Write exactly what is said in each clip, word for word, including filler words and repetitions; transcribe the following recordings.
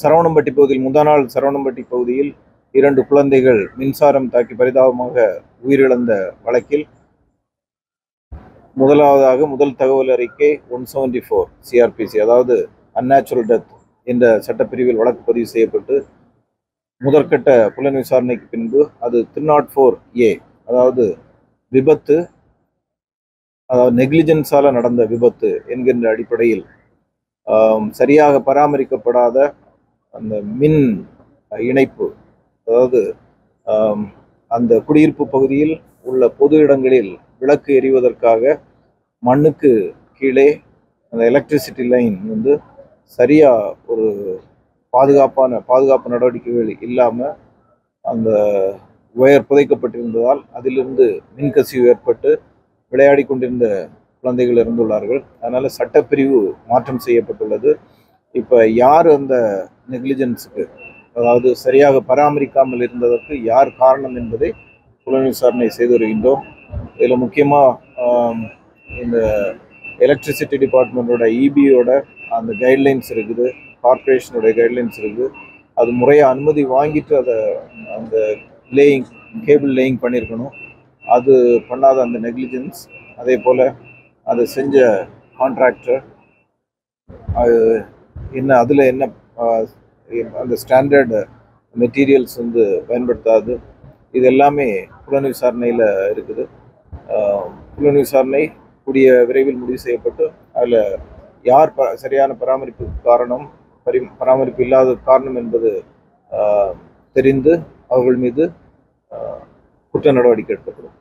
சரவணம்பட்டி பகுதியில் முந்தா நாள் சரவணம்பட்டி பகுதியில் இரண்டு குழந்தைகள் மின்சாரம் தாக்கி பரிதாபமாக உயிரிழந்த வழக்கில் முதலாவதாக முதல் தகவல் அறிக்கை ஒன் செவன்டி ஃபோர் சிஆர்பிசி, அதாவது அன்நேச்சுரல் டெத் என்ற சட்டப்பிரிவில் வழக்கு பதிவு செய்யப்பட்டு முதற்கட்ட புலன் விசாரணைக்கு பின்பு அது த்ரீ நாட் ஃபோர் ஏ, அதாவது விபத்து, அதாவது நெக்லிஜென்ஸால நடந்த விபத்து என்கின்ற அடிப்படையில் சரியாக பராமரிக்கப்படாத அந்த மின் இணைப்பு, அதாவது அந்த குடியிருப்பு பகுதியில் உள்ள பொது இடங்களில் விளக்கு எரிவதற்காக மண்ணுக்கு கீழே அந்த எலக்ட்ரிசிட்டி லைன் வந்து சரியா ஒரு பாதுகாப்பான பாதுகாப்பு நடவடிக்கைகள் இல்லாமல் அந்த ஒயர் புதைக்கப்பட்டிருந்ததால் அதிலிருந்து மின்கசிவு ஏற்பட்டு விளையாடி கொண்டிருந்த குழந்தைகள் இருந்துள்ளார்கள். அதனால சட்டப்பிரிவு மாற்றம் செய்யப்பட்டுள்ளது. இப்போ யார் அந்த நெக்லிஜென்ஸுக்கு, அதாவது சரியாக பராமரிக்காமல் இருந்ததற்கு யார் காரணம் என்பதை புலன் விசாரணை செய்து வருகின்றோம். இதில் முக்கியமாக இந்த எலக்ட்ரிசிட்டி டிபார்ட்மெண்ட்டோட இபியோட அந்த கைட்லைன்ஸ் இருக்குது, கார்பரேஷனுடைய கைட்லைன்ஸ் இருக்குது. அது முறையாக அனுமதி வாங்கிட்டு அதை அந்த லேயிங் கேபிள் லேயிங் பண்ணியிருக்கணும். அது பண்ணாத அந்த நெக்லிஜென்ஸ், அதே போல் அதை செஞ்ச கான்ட்ராக்டர் அது என்ன, அதில் என்ன அந்த ஸ்டாண்டர்டு மெட்டீரியல்ஸ் வந்து பயன்படுத்தாது, இது எல்லாமே புலன் விசாரணையில் இருக்குது. புலன் விசாரணை கூடிய விரைவில் முடிவு செய்யப்பட்டு அதில் யார் ப சரியான பராமரிப்புக்கு காரணம், பரி பராமரிப்பு இல்லாத காரணம் என்பது தெரிந்து அவர்கள் மீது குற்ற நடவடிக்கை எடுக்கப்படும்.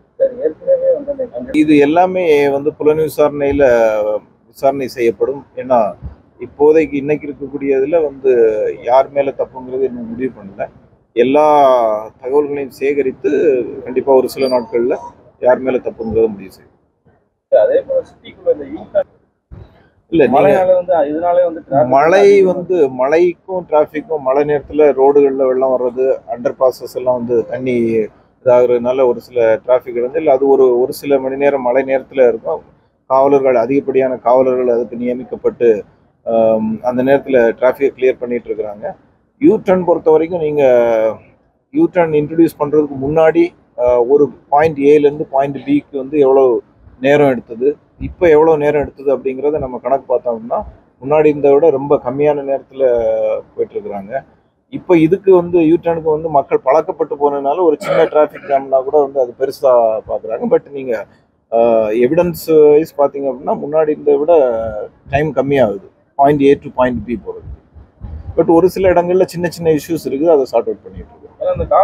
இது எல்லாமே வந்து புலன் விசாரணையில் விசாரணை செய்யப்படும். ஏன்னா இப்போதைக்கு இன்னைக்கு இருக்கக்கூடியதில் வந்து யார் மேலே தப்புங்கிறது இன்னும் முடிவு பண்ணல. எல்லா தகவல்களையும் சேகரித்து கண்டிப்பாக ஒரு சில நாட்களில் யார் மேலே தப்புங்கிறத முடிவு செய்யும். அதே போல சிட்டிக்குள்ள இல்லை, இதனாலே வந்து மழை வந்து மழைக்கும் டிராஃபிக்கும் மழை நேரத்தில் ரோடுகளில் வெள்ளம் வர்றது, அண்டர் பாசஸ் எல்லாம் வந்து தண்ணி இதாகிறதுனால ஒரு சில டிராஃபிக் இருந்து இல்லை, அது ஒரு ஒரு சில மணி நேரம் மழை நேரத்தில் இருக்கும். காவலர்கள், அதிகப்படியான காவலர்கள் அதுக்கு நியமிக்கப்பட்டு அந்த நேரத்தில் டிராஃபிக்கை கிளியர் பண்ணிட்டு இருக்கிறாங்க. யூ டர்ன் பொறுத்த வரைக்கும் நீங்கள் யூ டர்ன் இன்ட்ரடியூஸ் பண்ணுறதுக்கு முன்னாடி ஒரு பாயிண்ட் ஏலேருந்து பாயிண்ட் பிக்கு வந்து எவ்வளோ நேரம் எடுத்தது, இப்போ எவ்வளோ நேரம் எடுத்தது அப்படிங்கிறத நம்ம கணக்கு பார்த்தோம்னா முன்னாடி இந்த விட ரொம்ப கம்மியான நேரத்தில் போயிட்டுருக்குறாங்க. இப்போ இதுக்கு வந்து யூ டர்னுக்கு வந்து மக்கள் பழக்கப்பட்டு போனதுனால ஒரு சின்ன டிராஃபிக் ஜாம்னா கூட வந்து அது பெருசாக பார்க்குறாங்க. பட் நீங்கள் எவிடன்ஸ் வைஸ் பார்த்தீங்க அப்படின்னா முன்னாடி இந்த விட டைம் கம்மியாகுது point A to point B போகிறது. பட் ஒரு சில இடங்களில் சின்ன சின்ன இஷ்யூஸ் இருக்குது, அதை சார்ட் அவுட் பண்ணிட்டு இருக்கோம்.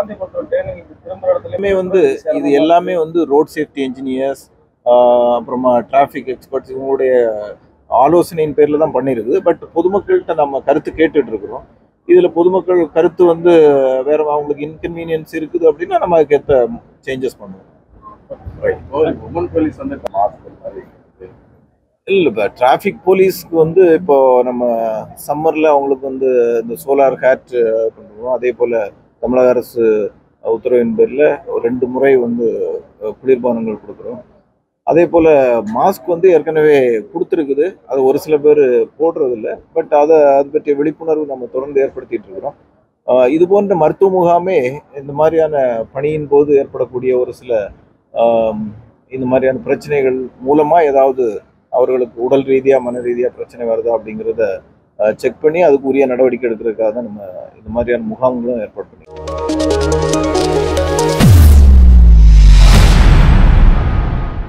எல்லாமே வந்து இது எல்லாமே வந்து ரோட் சேஃப்டி என்ஜினியர்ஸ், அப்புறமா டிராஃபிக் எக்ஸ்பர்ட்ஸ் இவங்களுடைய ஆலோசனையின் பேரில் தான் பண்ணியிருக்குது. பட் பொதுமக்கள்கிட்ட நம்ம கருத்து கேட்டுட்டு இருக்கிறோம். இதில் பொதுமக்கள் கருத்து வந்து வேற அவங்களுக்கு இன்கன்வீனியன்ஸ் இருக்குது அப்படின்னா நம்ம அதுக்கேற்ற சேஞ்சஸ் பண்ணுவோம். இல்லை, இப்போ டிராஃபிக் போலீஸ்க்கு வந்து இப்போ நம்ம சம்மரில் அவங்களுக்கு வந்து இந்த சோலார் ஹேட் பண்ணுவோம். அதே போல் தமிழக அரசு உத்தரவின் பேரில் ரெண்டு முறை வந்து குளிர்பானங்கள் கொடுக்குறோம். அதே போல் மாஸ்க் வந்து ஏற்கனவே கொடுத்துருக்குது, அது ஒரு சில பேர் போடுறதில்ல. பட் அதை அது பற்றிய விழிப்புணர்வு நம்ம தொடர்ந்து ஏற்படுத்திட்டு இருக்கிறோம். இது போன்ற மருத்துவ முகாமே இந்த மாதிரியான பணியின் போது ஏற்படக்கூடிய ஒரு சில இந்த மாதிரியான பிரச்சனைகள் மூலமாக ஏதாவது அவர்களுக்கு உடல் ரீதியாக மன ரீதியாக பிரச்சனை வருதா அப்படிங்கிறத செக் பண்ணி அதுக்கு உரிய நடவடிக்கை எடுக்கிறதுக்காக தான் நம்ம இந்த மாதிரியான முகாம்களும் ஏற்பாடு பண்ணிக்கிறோம்.